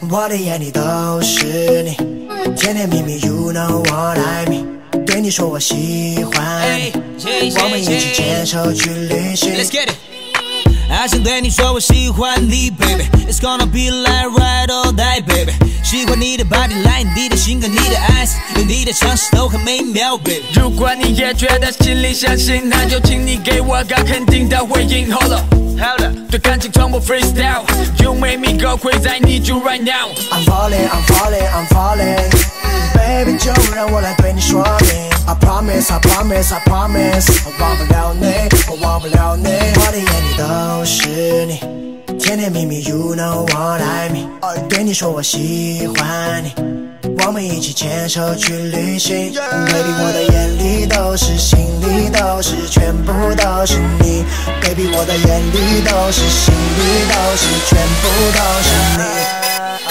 我的眼里都是你，甜甜蜜蜜 You know what I mean， 对你说我喜欢你，我们一起牵手去旅行。Let's get it。还想对你说我喜欢你 baby It's gonna be like ride or die baby 喜欢你的 body line 你的性格你的 eyes 有你的尝试都很美妙 baby 如果你也觉得心里相信那就请你给我个肯定的回应 Hold up对感情从不 freestyle You make me go crazy I need you right now I'm falling I'm falling I'm falling Baby 就让我来对你说明I promise, I promise, I promise 我忘不了你，我忘不了你我的眼里都是你甜甜蜜蜜 You know what I mean 对你说我喜欢你我们一起牵手去旅行 Baby 我的眼里都是心里都是全部都是你 Baby 我的眼里都是心里都是全部都是你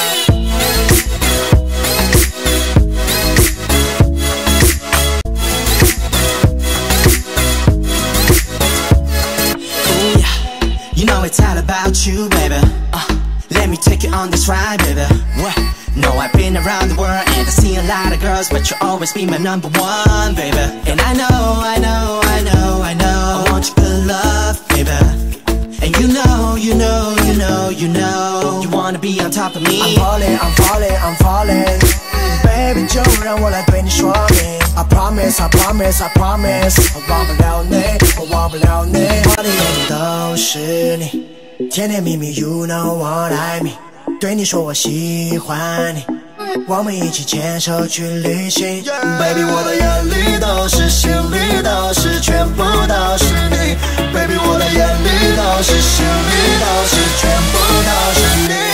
You know it's all about you, baby Let me take you on this ride, baby What? No, I've been around the world and I see a lot of girls But you'll always be my number one, baby And I know, I know, I know, I know I want your good love, baby And you know, you know, you know, you know You wanna be on top of me I'm falling, I'm falling, I'm falling Baby 就让我来对你说明I promise, I promise, I promise 我忘不了你，我忘不了你我的眼里都是你甜甜蜜蜜 You know what I mean 对你说我喜欢你我们一起牵手去旅行 Baby 我的眼里都是心里都是全部都是你 Baby 我的眼里都是心里都是全部都是你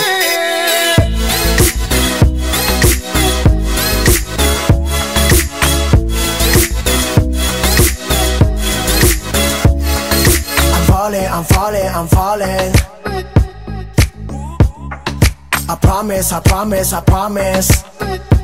I'm falling, I'm falling I promise, I promise, I promise